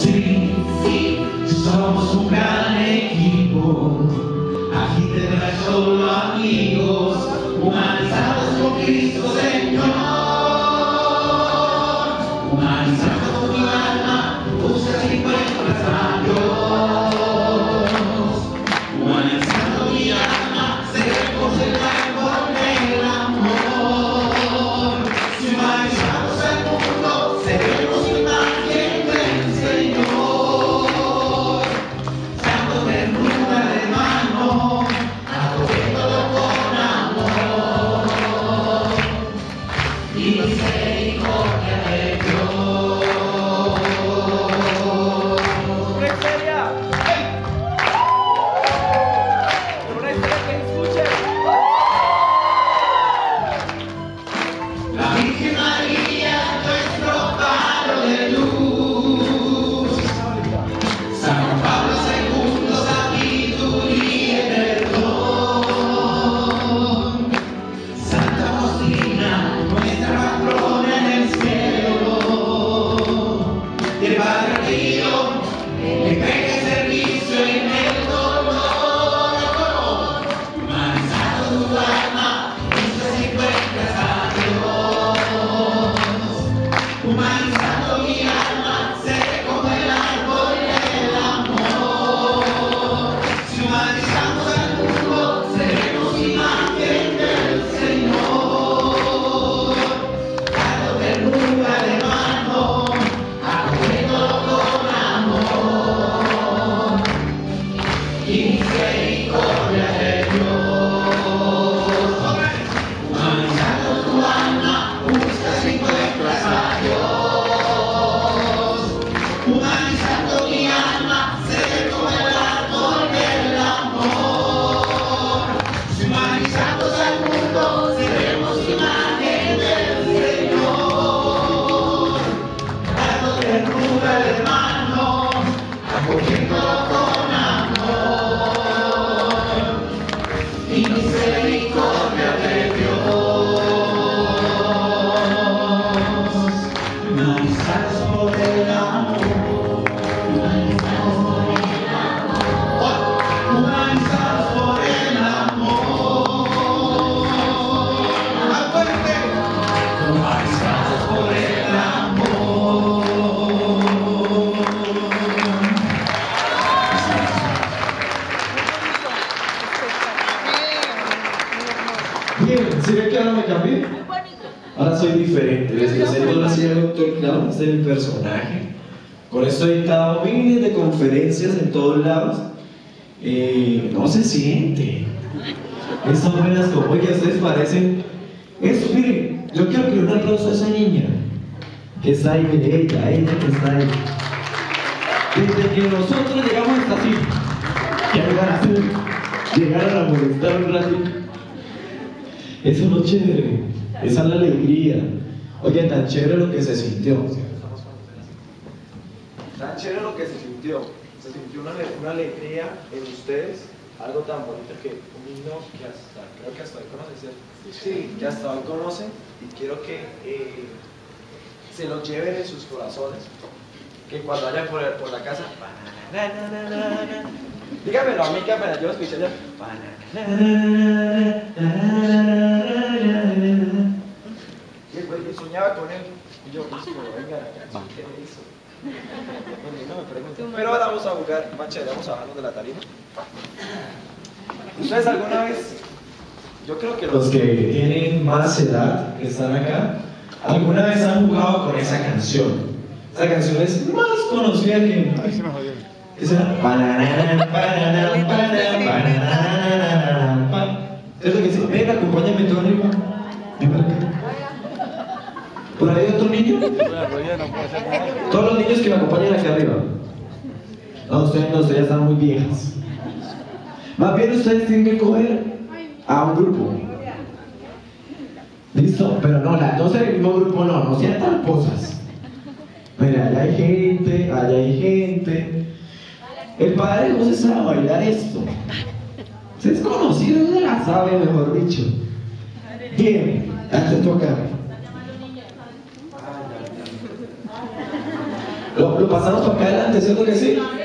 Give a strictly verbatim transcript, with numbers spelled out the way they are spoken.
Sí, sí, somos un gran equipo. Aquí tendrás solo amigos, humanizados por Cristo Señor. Humanizando mi alma, buscas y encuentras a Dios. Humanizando mi alma, seremos el árbol del amor. Si humanizamos al mundo, seremos imagen del Señor. Dando ternura de mano, acogiéndolo con amor y misericordia de Dios. Una historia. Una historia que escuche. La Virgen María, nuestro faro de luz. San Juan Pablo segundo, sabiduría y perdón. Santa Faustina, nuestra patrona en el cielo. Y el Padre Pío, que entrega el servicio en el dolor. Humanizando tu alma, buscas y encuentras a Dios. Humanizando mi alma, seré como el árbol del amor. Si humanizamos al mundo, seremos imagen del Señor. Dando ternura de mano, acogiéndolo con amor y misericordia de Dios. Humanizando tu alma, buscas y encuentras a Dios. Humanizando mi alma, seré como el árbol del amor. Si humanizamos al mundo, seremos imagen del Señor. Dando ternura de mano, acogiéndolo con amor y misericordia de Dios. Humanizados por el amor, humanizados por el amor, humanizados por el amor. ¡Más fuerte! Humanizados por el amor. Bien, ¿sí ve que ahora me cambié? Ahora soy diferente, les presento ahora sí al doctor Clown, este es el personaje. Con esto he dictado miles de conferencias en todos lados. Eh, no se siente. Estas buenas como, oiga, ustedes parecen. Eso, miren, yo quiero que un aplauso a esa niña que está ahí, mire, ella, ella que está ahí. Desde que nosotros llegamos hasta aquí, que llegar así, llegaron a molestar un ratito. Eso es lo chévere, esa es la alegría. Oye, tan chévere lo que se sintió. Tan chévere lo que se sintió. Se sintió una, una alegría en ustedes, algo tan bonito que un niño que hasta, creo que hasta hoy conoce, ¿cierto? Sí, que hasta hoy conocen y quiero que eh, se lo lleven en sus corazones. Que cuando vayan por, por la casa, dígamelo a mí que apenas yo escuché ya. Y el güey soñaba con él. Y yo, listo, venga, ¿qué me hizo? No me pregunten. Pero ahora vamos a jugar más chévere, vamos a bajarnos de la tarima. ¿Ustedes alguna vez? Yo creo que los que tienen más edad, que están acá, alguna vez han jugado con esa canción. Esa canción es más conocida que... Esa... Es lo que dice, venga, acompáñame tú arriba. Ven para acá. ¿Por ahí hay otro niño? Todos los niños que me acompañan aquí arriba. No, ustedes no, ustedes ya están muy viejas. Más bien ustedes tienen que coger a un grupo. ¿Listo? Pero no, las dos en el mismo grupo no, no sean tramposas. Mira, allá hay gente, allá hay gente. El padre José sabe bailar esto. Se es conocido, se la sabe, mejor dicho. Bien, ya te toca. Lo, lo pasamos para acá adelante, ¿cierto que sí?